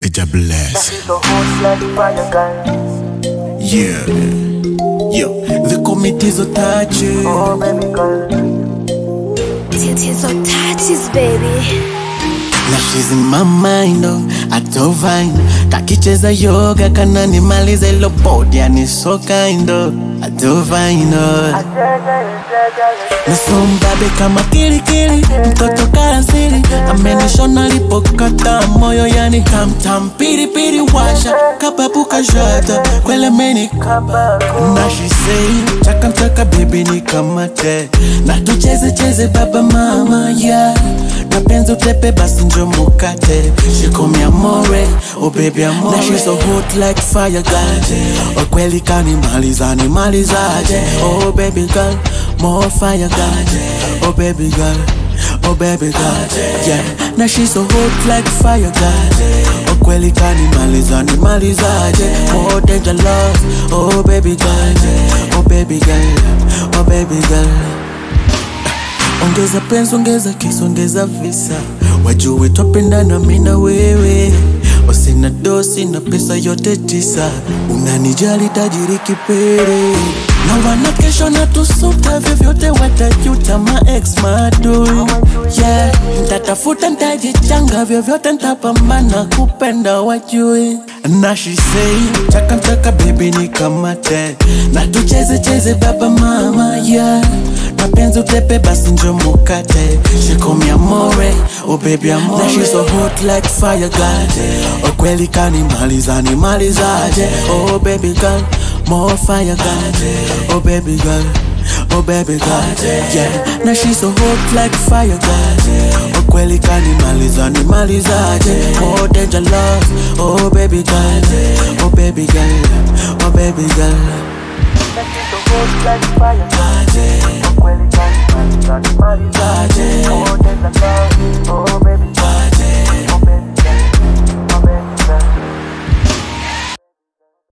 Kaja bless. Yeah. Yo, they call me Tizo Touchz. Oh, baby girl. Tizo Touchz, baby. Now she's in my mind, oh, atovine. Kakicheza yoga, kananimaliza ilo body, yani so kind, oh, atovine, oh. Nasombabe kama kili kili, mtoto karasiri. Amenishona lipokata moyo, yani tam piri piri washa. Kapapuka shata, kwele meni kaba. Na she say, chaka baby ni kamate. Na tucheze baba mama, yeah. Napenzi utepe basi njo mukate. She call me amore, oh baby amore. Now she's so hot like fire girl. Oh kweli kanimalizaje. Oh baby girl, more fire girl. Oh baby girl, oh baby girl, yeah. Now she's so hot like fire girl. Oh kweli kanimalizaje. More danger love, oh baby girl, oh baby girl, oh baby girl. Ongeza penzi, ongeza kisu, ongeza visa. Wajue twapendana mimi na wewe. Wasina dosi na pesa yote tisa. Unanijali tajiri kipere. Na wana kesho na tusuta. Vyovyote watajuta ma ex madui. Yeah, nitatafuta nitajichanga. Vyovyote nitapambana kupenda wajue. Na she say, chaka baby ni kamate. Na tucheze baba mama, yeah. Napenzi utepe basi njo mukate. She call me amore, oh baby amore. Now she's so hot like fire girl. Oh kweli kanimalizaje. Oh baby girl, more fire girl. Oh baby girl, oh baby girl, yeah. Now she's so hot like fire girl. Oh kweli kanimalizaje. More danger love, oh baby girl, oh baby girl, oh baby girl. She's so hot like fire.